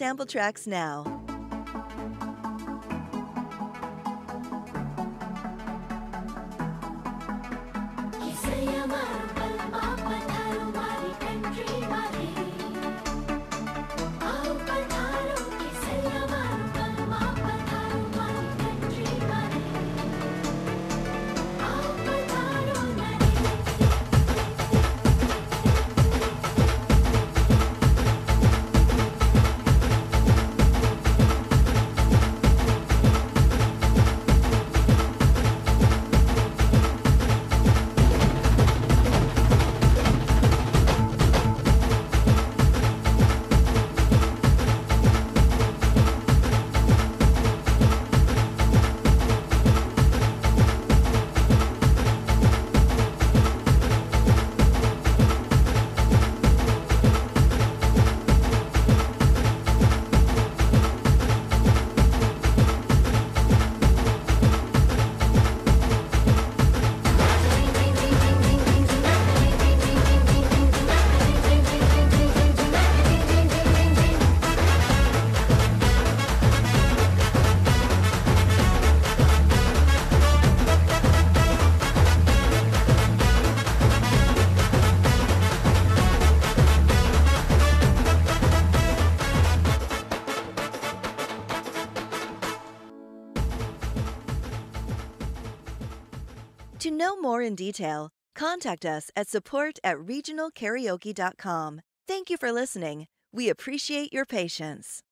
sample tracks now. To know more in detail, contact us at support@regionalkaraoke.com. Thank you for listening. We appreciate your patience.